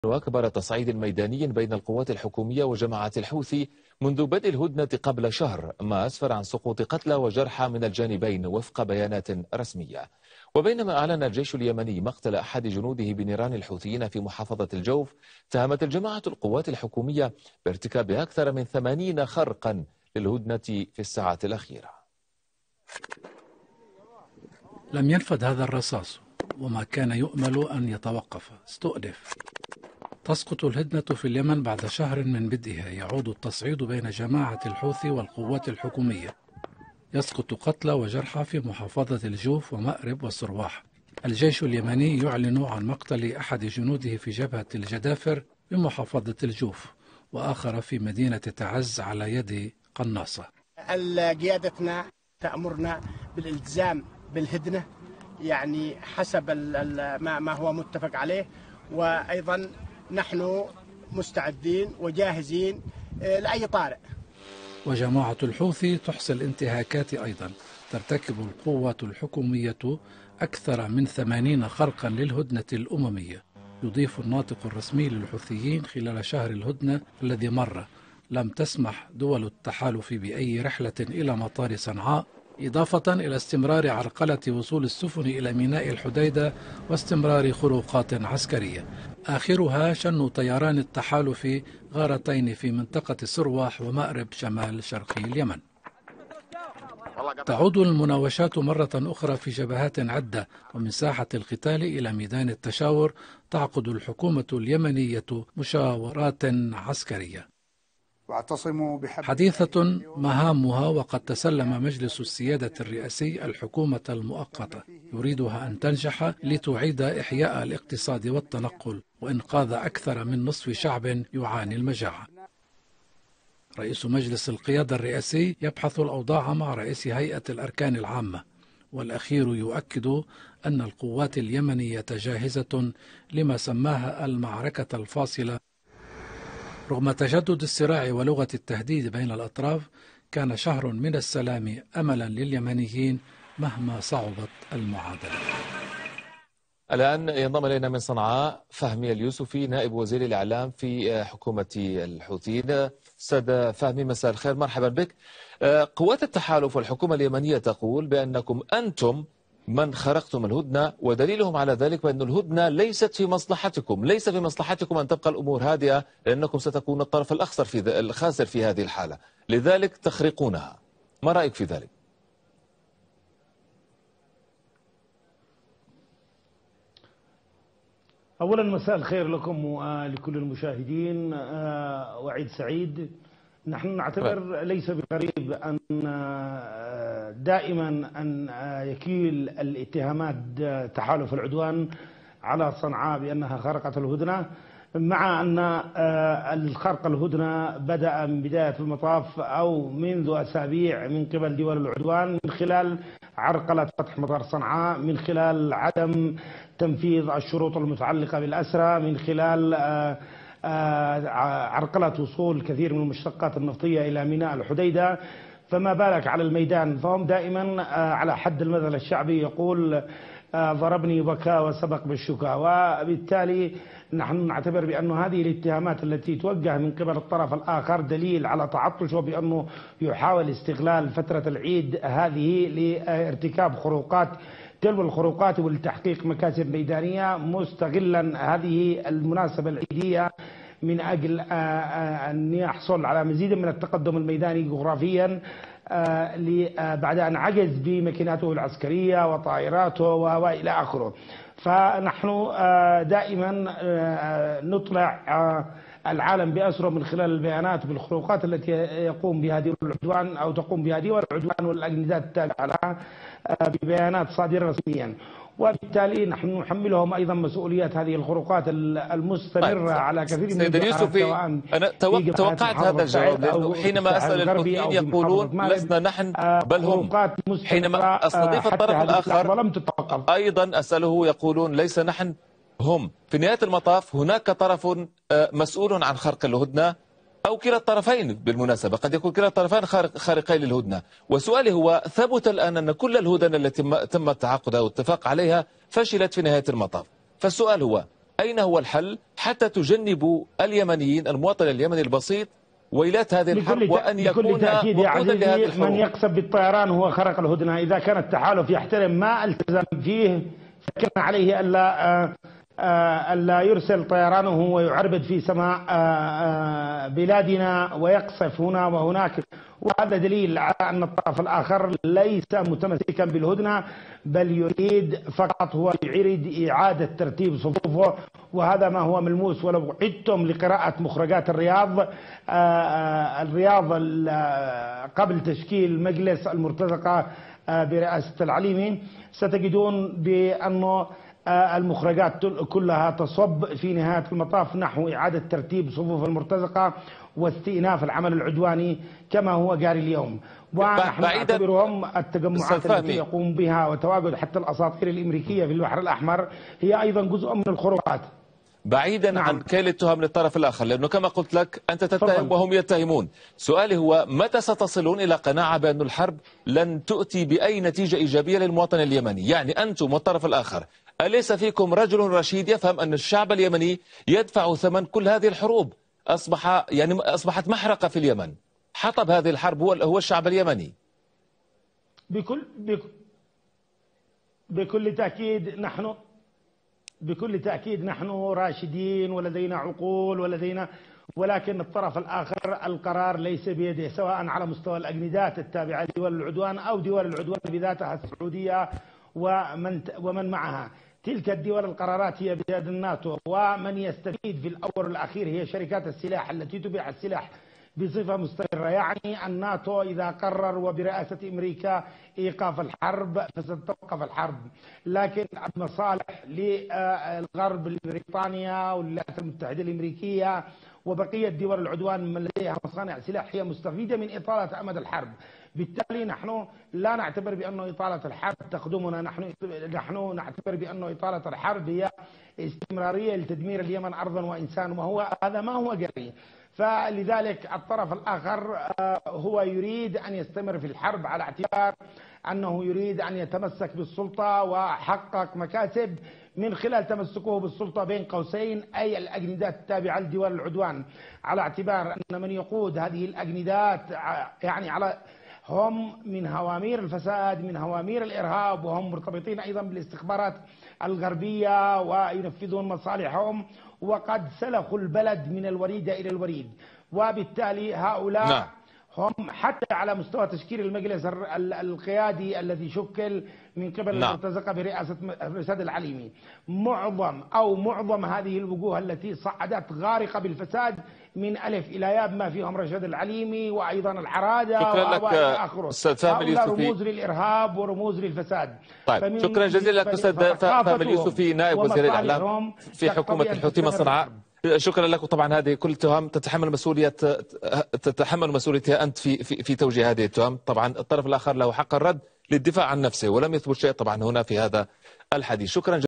وأكبر تصعيد ميداني بين القوات الحكومية وجماعة الحوثي منذ بدء الهدنة قبل شهر، ما أسفر عن سقوط قتلى وجرحى من الجانبين وفق بيانات رسمية. وبينما أعلن الجيش اليمني مقتل أحد جنوده بنيران الحوثيين في محافظة الجوف، تهمت الجماعة القوات الحكومية بارتكاب أكثر من 80 خرقا للهدنة في الساعات الأخيرة. لم ينفد هذا الرصاص، وما كان يؤمل أن يتوقف استؤنف. تسقط الهدنة في اليمن بعد شهر من بدئها. يعود التصعيد بين جماعة الحوثي والقوات الحكومية. يسقط قتلى وجرحى في محافظة الجوف ومأرب والسرواح. الجيش اليمني يعلن عن مقتل أحد جنوده في جبهة الجدافر بمحافظة الجوف، وآخر في مدينة تعز على يد قناصة. قيادتنا تأمرنا بالالتزام بالهدنة، يعني حسب ما هو متفق عليه، وأيضا نحن مستعدين وجاهزين لأي طارئ. وجماعة الحوثي تحصي الانتهاكات أيضا. ترتكب القوات الحكومية أكثر من 80 خرقا للهدنة الأممية. يضيف الناطق الرسمي للحوثيين خلال شهر الهدنة الذي مر لم تسمح دول التحالف بأي رحلة إلى مطار صنعاء، إضافة إلى استمرار عرقلة وصول السفن إلى ميناء الحديدة واستمرار خروقات عسكرية، آخرها شن طيران التحالف غارتين في منطقة سرواح ومأرب شمال شرقي اليمن. تعود المناوشات مرة أخرى في جبهات عدة، ومن ساحة القتال إلى ميدان التشاور تعقد الحكومة اليمنية مشاورات عسكرية حديثة مهامها. وقد تسلم مجلس السيادة الرئاسي الحكومة المؤقتة، يريدها أن تنجح لتعيد إحياء الاقتصاد والتنقل وإنقاذ أكثر من نصف شعب يعاني المجاعة. رئيس مجلس القيادة الرئاسي يبحث الأوضاع مع رئيس هيئة الأركان العامة، والأخير يؤكد أن القوات اليمنية جاهزة لما سماها المعركة الفاصلة. رغم تجدد الصراع ولغة التهديد بين الأطراف، كان شهر من السلام أملا لليمنيين مهما صعبت المعادلة. الآن ينضم إلينا من صنعاء فهمي اليوسفي، نائب وزير الإعلام في حكومة الحوثيين. أستاذ فهمي، مساء الخير، مرحبا بك. قوات التحالف والحكومة اليمنية تقول بأنكم أنتم من خرقتم الهدنة، ودليلهم على ذلك بأن الهدنة ليست في مصلحتكم، ليس في مصلحتكم أن تبقى الأمور هادئة، لأنكم ستكون الطرف الخاسر في هذه الحالة، لذلك تخرقونها. ما رأيك في ذلك؟ أولا مساء الخير لكم ولكل المشاهدين وعيد سعيد. نحن نعتبر ليس بغريب أن دائما أن يكيل الاتهامات تحالف العدوان على صنعاء بأنها خرقت الهدنة، مع أن الخرق الهدنة بدأ من بداية المطاف أو منذ أسابيع من قبل دول العدوان، من خلال عرقلة فتح مطار صنعاء، من خلال عدم تنفيذ الشروط المتعلقة بالأسرى، من خلال عرقلة وصول كثير من المشتقات النفطية إلى ميناء الحديدة. فما بالك على الميدان؟ فهم دائما على حد المثل الشعبي يقول ضربني بكى وسبق بالشكا. وبالتالي نحن نعتبر بأن هذه الاتهامات التي توجه من قبل الطرف الآخر دليل على تعطشه، بأنه يحاول استغلال فترة العيد هذه لارتكاب خروقات تلو الخروقات ولتحقيق مكاسب ميدانية، مستغلا هذه المناسبة العيدية من أجل أن يحصل على مزيد من التقدم الميداني جغرافيا بعد أن عجز بماكيناته العسكرية وطائراته وإلى آخره. فنحن دائما نطلع العالم بأسره من خلال البيانات بالخروقات التي يقوم بها دول العدوان أو تقوم بها دول العدوان والأجندات التابعة لها ببيانات صادرة رسميا، وبالتالي نحن نحملهم أيضا مسؤوليات هذه الخروقات المستمرة على كثير من الجهات. أنا توقعت هذا الجواب، لأنه حينما أسأل الحوثيين يقولون لسنا نحن بل هم، حينما أستضيف الطرف الآخر أيضا أسأله يقولون ليس نحن هم. في نهاية المطاف هناك طرف مسؤول عن خرق الهدنة، أو كلا الطرفين بالمناسبة، قد يكون كلا الطرفين خارقين للهدنة. وسؤالي هو، ثبت الآن أن كل الهدن التي تم التعاقد أو الاتفاق عليها فشلت في نهاية المطاف، فالسؤال هو أين هو الحل حتى تجنبوا اليمنيين المواطن اليمني البسيط ويلات هذه الحرب وأن يكون وقودا لهذه الحروب؟ من يقصف بالطيران هو خرق الهدنة. إذا كان التحالف يحترم ما التزم فيه فكان عليه ألا يرسل طيرانه ويعربد في سماء بلادنا ويقصف هنا وهناك. وهذا دليل على أن الطرف الآخر ليس متمسكا بالهدنة، بل يريد فقط هو يريد إعادة ترتيب صفوفه، وهذا ما هو ملموس. ولو عدتم لقراءة مخرجات الرياض قبل تشكيل مجلس المرتزقة برئاسة العليمي ستجدون بأنه المخرجات كلها تصب في نهاية المطاف نحو إعادة ترتيب صفوف المرتزقة واستئناف العمل العدواني كما هو جاري اليوم. ونحن نعتبرهم التجمعات التي يقوم بها وتواجد حتى الأساطير الأمريكية في البحر الأحمر هي أيضا جزء من الخروقات. بعيدا عن كيل التهم للطرف الآخر، لأنه كما قلت لك أنت تتهم وهم يتهمون. سؤالي هو متى ستصلون إلى قناعة بأن الحرب لن تؤتي بأي نتيجة إيجابية للمواطن اليمني؟ يعني أنتم والطرف الآخر أليس فيكم رجل رشيد يفهم أن الشعب اليمني يدفع ثمن كل هذه الحروب؟ أصبحت محرقة في اليمن. حطب هذه الحرب هو الشعب اليمني. بكل تأكيد نحن راشدين ولدينا عقول ولكن الطرف الآخر القرار ليس بيده، سواء على مستوى الأجندات التابعة لدول العدوان أو دول العدوان بذاتها السعودية ومن معها. تلك الدول القرارات هي بيد الناتو، ومن يستفيد في الأول والأخير هي شركات السلاح التي تبيع السلاح بصفة مستمرة. يعني الناتو إذا قرر وبرئاسة أمريكا إيقاف الحرب فستوقف الحرب، لكن المصالح للغرب بريطانيا والولايات المتحدة الأمريكية وبقية دول العدوان من لديها مصانع سلاح هي مستفيدة من إطالة أمد الحرب. بالتالي نحن لا نعتبر بأنه إطالة الحرب تخدمنا، نحن نعتبر بأنه إطالة الحرب هي استمرارية لتدمير اليمن أرضا وإنسان، وهو هذا ما هو جري. فلذلك الطرف الآخر هو يريد أن يستمر في الحرب على اعتبار أنه يريد أن يتمسك بالسلطة وحقق مكاسب من خلال تمسكه بالسلطة بين قوسين، أي الأجندات التابعة لدول العدوان، على اعتبار أن من يقود هذه الأجندات يعني هم من هوامير الفساد، من هوامير الإرهاب، وهم مرتبطين أيضا بالاستخبارات الغربية وينفذون مصالحهم، وقد سلخوا البلد من الوريدة إلى الوريد. وبالتالي هؤلاء هم حتى على مستوى تشكيل المجلس القيادي الذي شكل من قبل المرتزقة برئاسة الرشاد العليمي، معظم هذه الوجوه التي صعدت غارقة بالفساد من ألف إلى ياء، ما فيهم رشاد العليمي وأيضا العرادة هؤلاء رموز للإرهاب ورموز للفساد. طيب شكرا جزيلا لك أستاذ فهم اليوسفي نائب وزير الإعلام في حكومة الحوثي من صنعاء. شكرا لك. وطبعا هذه كل تهم تتحمل مسؤوليتها أنت في توجيه هذه التهم. طبعا الطرف الآخر له حق الرد للدفاع عن نفسه ولم يثبت شيء طبعا هنا في هذا الحديث. شكرا.